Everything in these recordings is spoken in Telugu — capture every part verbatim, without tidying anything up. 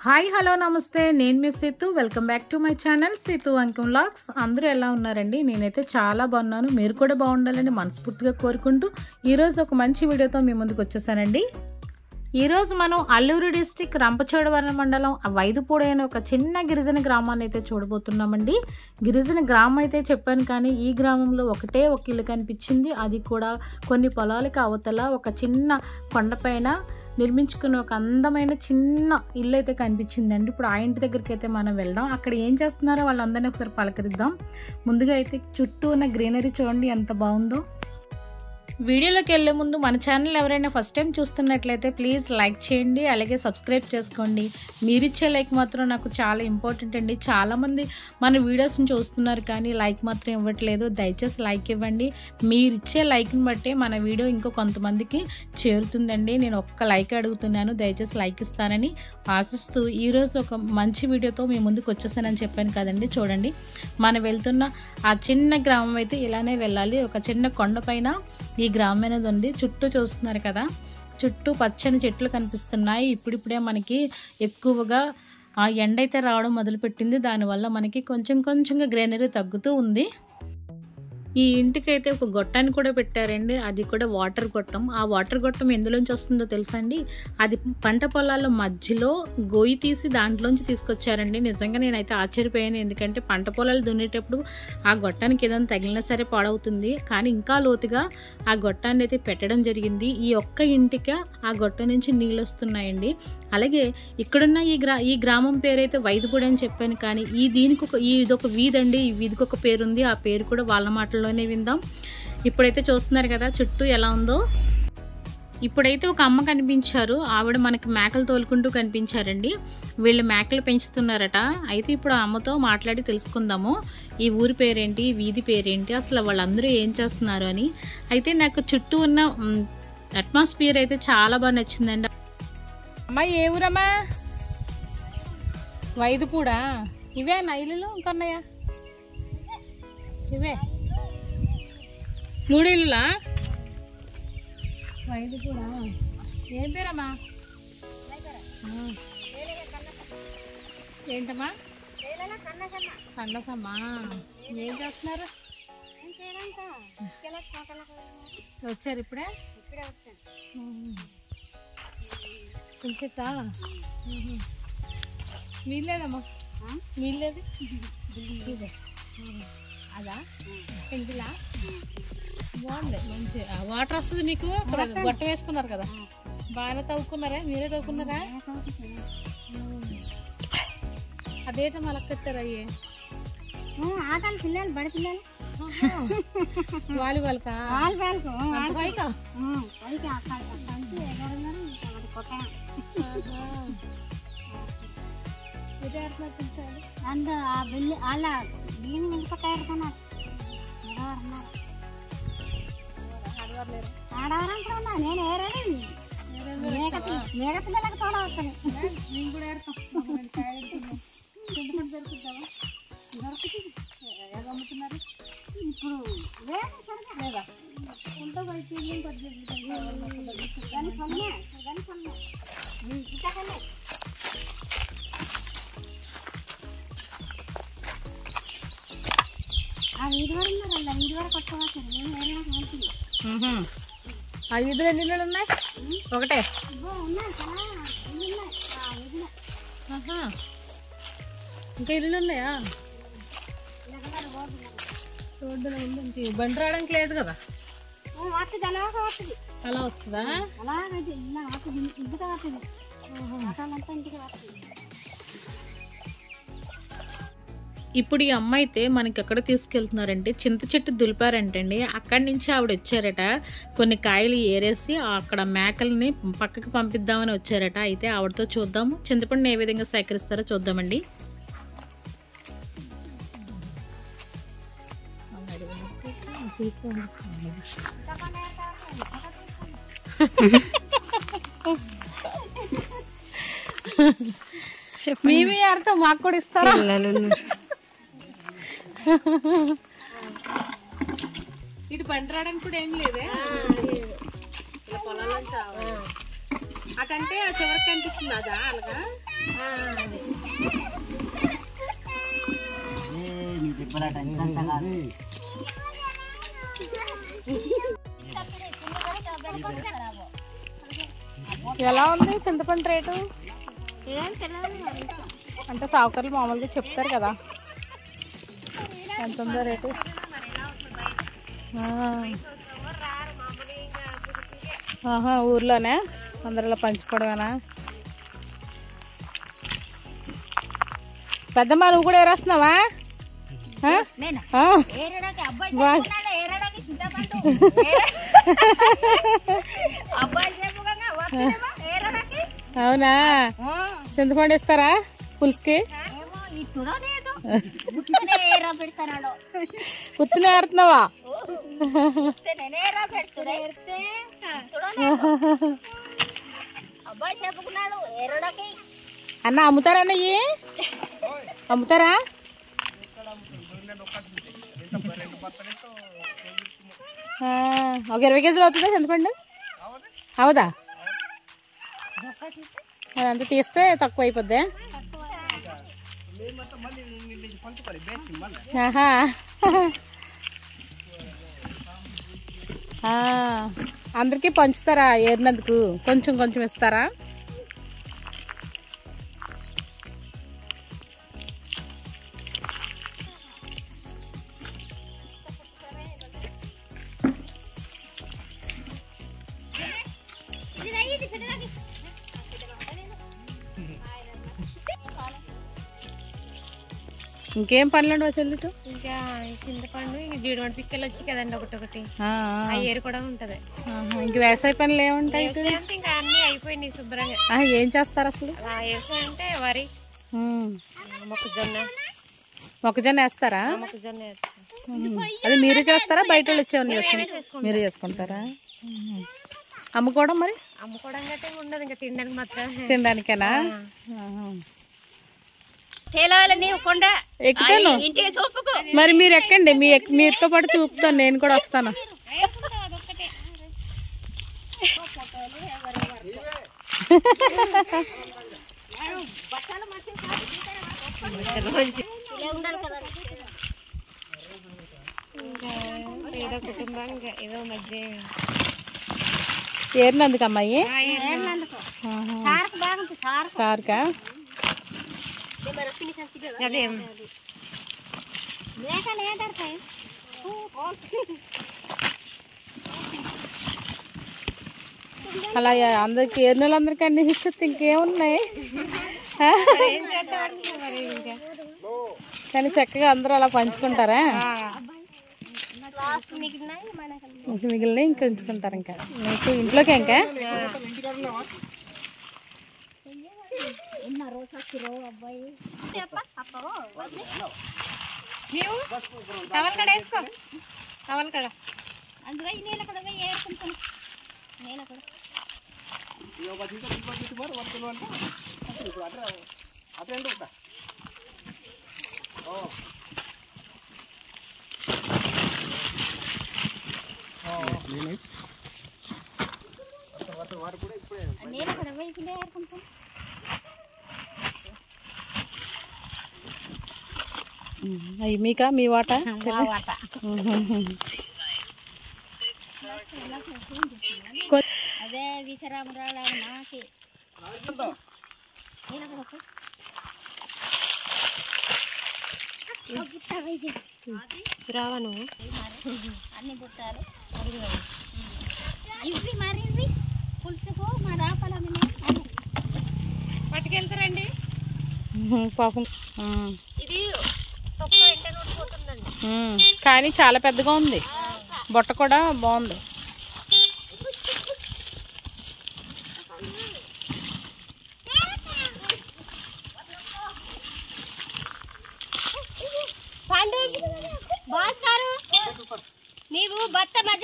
హాయ్ హలో నమస్తే, నేను మీ Seethu. Welcome back to my channel Seethu Ankam vlogs. అందరూ ఎలా ఉన్నారండి? నేనైతే చాలా బాగున్నాను. మీరు కూడా బాగుండాలని మనస్ఫూర్తిగా కోరుకుంటూ ఈరోజు ఒక మంచి వీడియోతో మీ ముందుకు వచ్చేసానండి. ఈరోజు మనం అల్లూరు డిస్టిక్ రంపచోడవరం మండలం వైదుపూడి అనే ఒక చిన్న గిరిజన గ్రామాన్ని అయితే చూడబోతున్నామండి. గిరిజన గ్రామం అయితే చెప్పాను, కానీ ఈ గ్రామంలో ఒకటే ఒక ఇల్లు కనిపించింది. అది కూడా కొన్ని పొలాలకి అవతల ఒక చిన్న కొండపైన నిర్మించుకున్న ఒక అందమైన చిన్న ఇల్లు అయితే కనిపించిందండి. ఇప్పుడు ఆ ఇంటి దగ్గరికి అయితే మనం వెళ్దాం. అక్కడ ఏం చేస్తున్నారో వాళ్ళందరినీ ఒకసారి పలకరిద్దాం. ముందుగా అయితే చుట్టూ ఉన్న గ్రీనరీ చూడండి ఎంత బాగుందో. వీడియోలోకి వెళ్ళే ముందు మన ఛానల్ ఎవరైనా ఫస్ట్ టైం చూస్తున్నట్లయితే ప్లీజ్ లైక్ చేయండి, అలాగే సబ్స్క్రైబ్ చేసుకోండి. మీరిచ్చే లైక్ మాత్రం నాకు చాలా ఇంపార్టెంట్ అండి. చాలామంది మన వీడియోస్ని చూస్తున్నారు కానీ లైక్ మాత్రం ఇవ్వట్లేదు. దయచేసి లైక్ ఇవ్వండి. మీరిచ్చే లైక్ని బట్టే మన వీడియో ఇంకో కొంతమందికి చేరుతుందండి. నేను ఒక్క లైక్ అడుగుతున్నాను, దయచేసి లైక్ ఇస్తానని ఆశిస్తూ ఈరోజు ఒక మంచి వీడియోతో మీ ముందుకు వచ్చేసానని చెప్పాను కదండి. చూడండి, మనం వెళ్తున్న ఆ చిన్న గ్రామం అయితే ఇలానే వెళ్ళాలి. ఒక చిన్న కొండపైన ఈ గ్రామం అనేది ఉంది. చుట్టూ చూస్తున్నారు కదా, చుట్టూ పచ్చని చెట్లు కనిపిస్తున్నాయి. ఇప్పుడిప్పుడే మనకి ఎక్కువగా ఆ ఎండ అయితే రావడం మొదలుపెట్టింది. దానివల్ల మనకి కొంచెం కొంచెంగా గ్రీనరీ తగ్గుతూ ఉంది. ఈ ఇంటికైతే ఒక గొట్టాన్ని కూడా పెట్టారండి. అది కూడా వాటర్ గొట్టం. ఆ వాటర్ గొట్టం ఎందులోంచి వస్తుందో తెలుసా అండి? అది పంట పొలాల మధ్యలో గొయ్యి తీసి దాంట్లోంచి తీసుకొచ్చారండి. నిజంగా నేనైతే ఆశ్చర్యపోయాను. ఎందుకంటే పంట పొలాలు దున్నేటప్పుడు ఆ గొట్టానికి ఏదైనా తగిలినా సరే పాడవుతుంది, కానీ ఇంకా లోతుగా ఆ గొట్టాన్ని అయితే పెట్టడం జరిగింది. ఈ ఒక్క ఇంటికి ఆ గొట్టం నుంచి నీళ్ళు వస్తున్నాయండి. అలాగే ఇక్కడున్న ఈ గ్రా ఈ గ్రామం పేరైతే వైదుపూడి అని చెప్పాను, కానీ ఈ దీనికి ఒక ఈ ఇదొక వీధి అండి. ఈ వీధికి ఒక పేరు ఉంది. ఆ పేరు కూడా వాళ్ళ మాటల్లోనే విందాం. ఇప్పుడైతే చూస్తున్నారు కదా చుట్టూ ఎలా ఉందో. ఇప్పుడైతే ఒక అమ్మ కనిపించారు. ఆవిడ మనకి మేకలు తోలుకుంటూ కనిపించారండి. వీళ్ళు మేకలు పెంచుతున్నారట. అయితే ఇప్పుడు ఆ అమ్మతో మాట్లాడి తెలుసుకుందాము ఈ ఊరి పేరేంటి, ఈ వీధి పేరేంటి, అసలు వాళ్ళందరూ ఏం చేస్తున్నారు అని. అయితే నాకు చుట్టూ ఉన్న అట్మాస్ఫియర్ అయితే చాలా బాగా నచ్చిందండి. అమ్మా, ఏ ఊరమ్మా? వైదుపూడా? ఇవే నా ఇల్లులు ఇంకొన్నాయా? ఇవే మూడు ఇల్లులా? వైదుపూడా? ఏం పేరమ్మా? ఏంటమ్మా? సన్నసమ్మా. ఏం చేస్తున్నారు? వచ్చారు ఇప్పుడే? ఇంకెత్తా వీల్లేదమ్మా, వీల్లేదు. అదా పెంకిలా? బాగుంది, మంచి వాటర్ వస్తుంది మీకు. గొట్ట వేసుకున్నారు కదా, బాగానే తవ్వుకున్నారా? మీరే తవ్వుకున్నారా? అదేటమ్మా అలా కట్టారు? అయ్యే ఆటలు పిల్లలు, బడి పిల్లలు వాలీబాల్కా? పైకా అందు ఆ బిల్లు వాళ్ళ బిల్లింగ్ ఎందుకు పట్టాడుతున్నారు? ఆడవారం కూడా ఉన్నా. నేను ఏరేది మేడ పిల్లలకు తోడ వస్తాను. నేను కూడా ఏడతాం. దొరుకుతుంది. ఎలా అమ్ముతున్నారు ఇప్పుడు? లేదా ఉంటే బయట దాని పల్లె దాని పల్లె ఇటకలే. ఆ వీధి వరకు ఉన్నారಲ್ಲ, వీధి వరకు వచ్చేవారు. నేను ఏమైనా మంచిది. ఆ వీధిలో ఎన్ని ఇళ్ళు ఉన్నాయి? ఒకటే ఉన్నాయి కదా, ఇల్లు ఉన్నాయి. ఆ వీధిలో ఇంకా ఇల్లు ఉన్నాయా? రోడ్డులో ఉంది. బండి రావడానికి లేదు కదా? వస్తుంది, అలా వస్తుంది. అలా వస్తుందా? అలాగైతే ఇలా వస్తుంది, ఇంటికి వస్తుంది. ఆటలంతా ఇంటికి వస్తుంది. ఇప్పుడు ఈ అమ్మ అయితే మనకి ఎక్కడ తీసుకెళ్తున్నారంటే చింత చెట్టు దులిపారంటండి. అక్కడి నుంచి ఆవిడ వచ్చారట. కొన్ని కాయలు ఏరేసి అక్కడ మేకల్ని పక్కకి పంపిద్దామని వచ్చారట. అయితే ఆవిడతో చూద్దాము చింతపండుని ఏ విధంగా సేకరిస్తారో చూద్దామండి. మేమే అర్థం, మాకు కూడా ఇస్తారా? ఇటు పంట రావడానికి కూడా ఏం లేదే. పొలాలంతా అటంటే చివరికి కనిపిస్తుంది అదా అలాగా ఎలా ఉంది చింతపండు రేటు? అంటే సావుకారులు మామూలుగా చెప్తారు కదా ఎంత ఉందో రేటు. ఆహా ఊర్లోనే అందరిలో పంచుకోవడమేనా? పెద్దమ్మ నువ్వు కూడా ఏరేస్తున్నావా? అవునా చింతపండు ఇస్తారా పులుసుకి? ఉత్తినే ఏరుతున్నావా? అన్న అమ్ముతారా అన్నయ్యి? అమ్ముతారా? ఒక ఇరవై కేజీలు అవుతుందా చింతపండు? అవుదా? అదంతా తీస్తే తక్కువ అయిపోద్ది. అందరికి పంచుతారా ఏరినందుకు? కొంచెం కొంచెం ఇస్తారా? ఇంకేం పనులు ఉండవు చెల్లితో? ఇంకా చింతపండు ఇంకా జీడిపండు పిక్కలు వచ్చి కదండి ఒకటి ఒకటి ఏరు కూడా ఉంటది. ఇంక వ్యవసాయ పనులు ఏముంటాయి? ఇంకా అన్ని అయిపోయినాయి శుభ్రంగా. ఏం చేస్తారు అసలు? వ్యవసాయం అంటే వరి, మొక్కజొన్న. మొక్కజొన్న వేస్తారా? మొక్కజొన్న అది మీరు చేస్తారా బయట వాళ్ళు వచ్చేవన్నీ మీరు చేసుకుంటారా? అమ్ముకోవడం మరి? అమ్ముకోవడం గట్టే ఉండదు ఇంకా తినడానికి మాత్రం. తినడానికేనా? ఎక్కుతాను మరి మీరు ఎక్కండి, మీ మీతో పాటు చూపుతాను, నేను కూడా వస్తాను. ఏదో కుటుంబానికి ఏదో మధ్య ఏరినందుకు అమ్మాయి సార్కా? అలా అందరికి ఏరినోళ్ళందరికీ అన్ని ఇస్తే ఇంకేమున్నాయి? కానీ చక్కగా అందరూ అలా పంచుకుంటారా? మిగిలిన ఇంకా ఉంచుకుంటారు. ఇంకా మీకు ఇంట్లోకి ఇంకా టవల్ కడ వేసుకో, టవల్ కడ అవి మీకా? మీ వాటా? అదే విచరామరావు నాకి రావా నువ్వు? అన్ని పుట్టాలు ఇవి మరి పులుసుకు మా రాపల పట్టుకెళ్తారండి పాపం. ఇది కానీ చాలా పెద్దగా ఉంది, బొట్ట కూడా బాగుంది. భాస్కరు నీవు భర్త మధ్య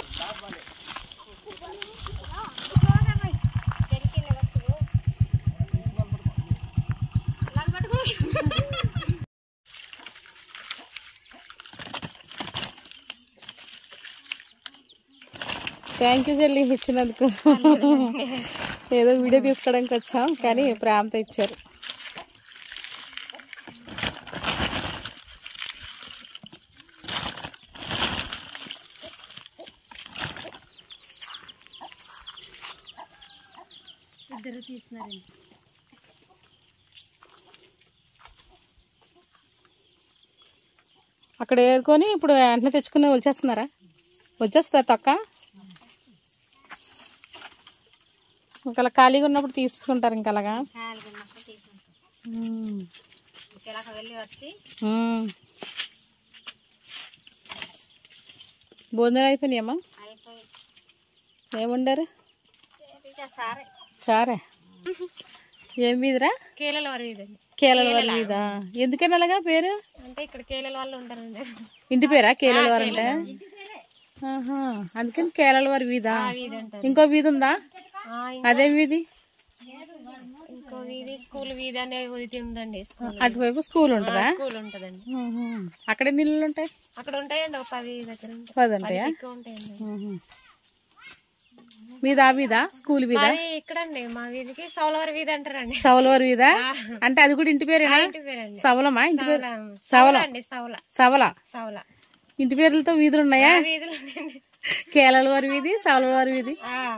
థ్యాంక్ యూ చెల్లి ఇచ్చినందుకు. ఏదో వీడియో తీసుకోవడానికి వచ్చాం కానీ ప్రేమతో ఇచ్చారు. ఇద్దరు తీసినారండి. అక్కడ ఏరుకొని ఇప్పుడు వెంటనే తెచ్చుకుని వచ్చేస్తున్నారా? వచ్చేస్తారా తొక్క? ఇంకా ఖాళీగా ఉన్నప్పుడు తీసుకుంటారు ఇంకా అలాగా. భోజనాలు అయిపోయినాయమ్మా? ఏముండారు? చారే. ఏం వీధిరా? కేరళ వారి వీధి. కేరళ వారి వీధా? ఎందుకని అలాగా పేరు? అంటే ఇక్కడ కేరళ వాళ్ళు ఉంటారండి. ఇంటి పేరా కేరళ వారు అంటే? అందుకని కేరళ వారి వీధా? ఇంకో వీధి ఉందా? అదే వీధి? ఇంకో వీధి స్కూల్ వీధి అనే వీధి ఉందండి. అటువైపు స్కూల్ ఉంటుందా? స్కూల్ ఉంటదండి. అక్కడే నీళ్ళు ఉంటాయి? అక్కడ ఉంటాయండి ఒక పది దగ్గర. పది ఉంటాయా? ఉంటాయండి. వీధా వీధా? స్కూల్ వీధా? ఇక్కడండి మా వీధికి సౌలవారి వీధి అంటారండి. సౌలవారి వీధా అంటే అది కూడా ఇంటి పేరేనా? ఇంటి పేరండి. సవలమా? ఇంటి పేరు సవల అండి. సవల సవల సవల ఇంటి పేర్లతో వీధులు ఉన్నాయా? వీధులు కేరళ వారి వీధి, సవలవారి వీధి,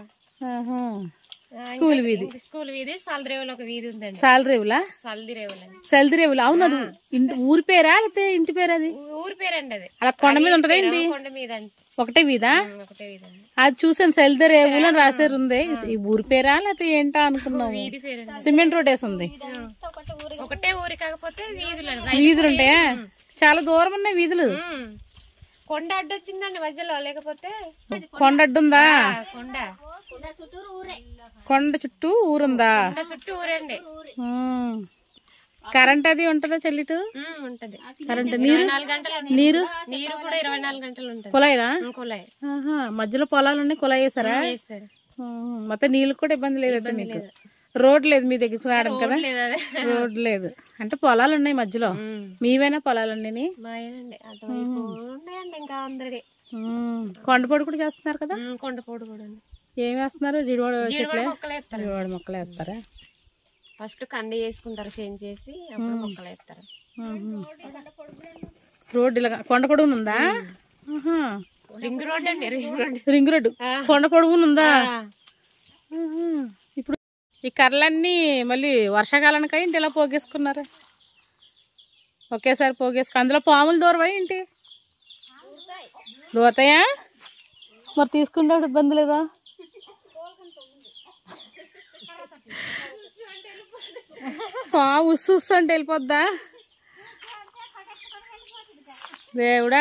స్కూల్ వీధి. స్కూల్ వీధి సల్దిరేవులు ఒక వీధి ఉందండి. సాలరేవులా? సల్దిరేవులు సల్దిరేవులు. అవును. అది ఇంటి ఊరి పేరా లేకపోతే ఇంటి పేరు? అది ఊరి పేరండి. అది అలా కొండ మీద ఉంటదా? ఏంటి కొండ మీద ఒకటే వీధా? ఒకటే వీధి అండి. అది చూసాను సల్దిరేవులు అని రాసారు ఉంది. ఈ ఊరి పేరా లేకపోతే ఏంటా అనుకున్నాను. వీధి పేరండి. సిమెంట్ రోడ్ వేసి ఉంది. ఒకటే ఊరి కాకపోతే వీధులు వీధులు ఉంటాయా? చాలా దూరం ఉన్నాయి వీధులు. కొండ అడ్డొచ్చిందండి మధ్యలో. లేకపోతే కొండ అడ్డుందా? కొండ కొండ చుట్టూ ఊరుందా? చుట్టూ ఊరండి. కరెంట్ అది ఉంటుందా చెల్లిటు? ఉంటది కరెంట్. నీరు? నీరు నీరు కూడా ఇరవై నాలుగు గంటలు ఉంటుంది. కుళాయినా? కుళాయి. మధ్యలో పొలాలు ఉన్నాయి, కుళాయి వేసారా? మొత్తం నీళ్ళు కూడా ఇబ్బంది లేదు మీకు? రోడ్ లేదు మీ దగ్గరికి రావడం కదా? రోడ్ లేదు అంటే పొలాలు ఉన్నాయి మధ్యలో. మీవేనా పొలాలన్నీ? ఇంకా అందరి కొండపొడి కూడా చేస్తున్నారు కదా? కొండపొడి కూడా. ఏం వేస్తున్నారు? జీడివాడ జీడివాడ మొక్కలు వేస్తారా? ఫస్ట్ కంది చేసుకుంటారు, చేంజ్ చేసి అప్పుడు మొక్కలు వేస్తారు. రోడ్ ఇలా కొండ పొడుగును ఉందా? రింగ్ రోడ్ అండి. Ring road. రింగ్ రోడ్ కొండ పొడుగును ఉందా? ఇప్పుడు ఈ కర్రలన్నీ మళ్ళీ వర్షాకాలానికి ఏంటి ఇలా పోగేసుకున్నారా? ఒకేసారి పోగేసుకు అందులో పాములు దూరవా ఏంటి? దూరతాయా? మరి తీసుకుంటే ఇబ్బంది లేదా? ఉస్సు ఉస్సు అంటే వెళ్ళిపోద్దా? దేవుడా.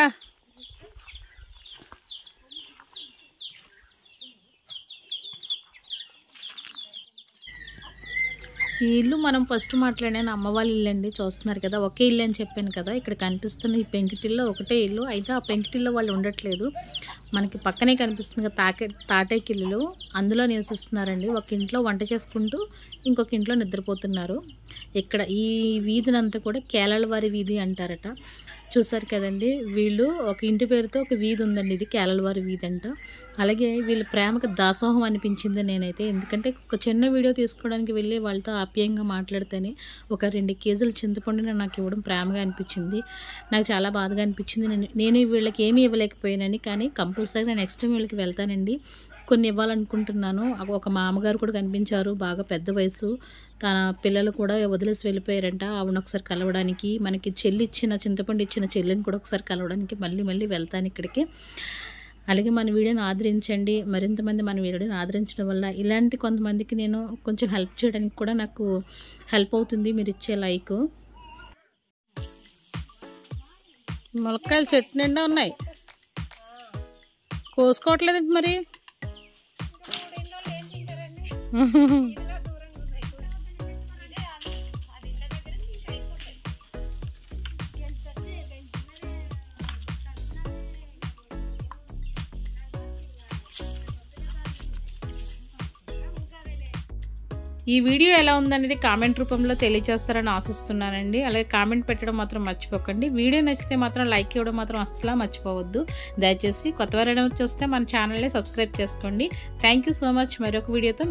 ఈ ఇల్లు మనం ఫస్ట్ మాట్లాడిన అమ్మ వాళ్ళ ఇల్లు అండి. చూస్తున్నారు కదా, ఒకే ఇల్లు అని చెప్పాను కదా. ఇక్కడ కనిపిస్తున్న ఈ పెంకిటిల్లో ఒకటే ఇల్లు. అయితే ఆ పెంకిటిల్లో వాళ్ళు ఉండట్లేదు. మనకి పక్కనే కనిపిస్తుంది కదా తాకే తాటేకి ఇల్లులు, అందులో నివసిస్తున్నారండి. ఒక ఇంట్లో వంట చేసుకుంటూ ఇంకొక ఇంట్లో నిద్రపోతున్నారు. ఇక్కడ ఈ వీధినంతా కూడా కేరళ వారి వీధి అంటారట. చూసారు కదండి, వీళ్ళు ఒక ఇంటి పేరుతో ఒక వీధి ఉందండి. ఇది కేరళ వారి వీధి అంట. అలాగే వీళ్ళ ప్రేమకు దాసోహం అనిపించింది నేనైతే. ఎందుకంటే ఒక చిన్న వీడియో తీసుకోవడానికి వెళ్ళి వాళ్ళతో ఆప్యాయంగా మాట్లాడితేనే ఒక రెండు కేజీల చింతపండుని నాకు ఇవ్వడం ప్రేమగా అనిపించింది. నాకు చాలా బాధగా అనిపించింది. నేను నేను వీళ్ళకి ఏమీ ఇవ్వలేకపోయానని. కానీ కంపల్సరీగా నెక్స్ట్ టైం వీళ్ళకి వెళ్తానండి, కొన్ని ఇవ్వాలనుకుంటున్నాను. ఒక మామగారు కూడా కనిపించారు, బాగా పెద్ద వయసు. తన పిల్లలు కూడా వదిలేసి వెళ్ళిపోయారంట. ఆవిడ ఒకసారి కలవడానికి, మనకి చెల్లి ఇచ్చిన చింతపండు ఇచ్చిన చెల్లిని కూడా ఒకసారి కలవడానికి మళ్ళీ మళ్ళీ వెళ్తాను ఇక్కడికి. అలాగే మన వీడియోని ఆదరించండి. మరింతమంది మన వీడియోని ఆదరించడం వల్ల ఇలాంటి కొంతమందికి నేను కొంచెం హెల్ప్ చేయడానికి కూడా నాకు హెల్ప్ అవుతుంది మీరు ఇచ్చే లైక్. ములక్కాయలు చెట్టు నిండా ఉన్నాయి, కోసుకోవట్లేదండి మరి. ఈ వీడియో ఎలా ఉందనేది కామెంట్ రూపంలో తెలియజేస్తారని ఆశిస్తున్నానండి. అలాగే కామెంట్ పెట్టడం మాత్రం మర్చిపోకండి. వీడియో నచ్చితే మాత్రం లైక్ ఇవ్వడం మాత్రం అస్సలు మర్చిపోవద్దు. దయచేసి కొత్తవారైనా చూస్తే మన ఛానల్ని సబ్స్క్రైబ్ చేసుకోండి. Thank you so much. మరొక వీడియోతో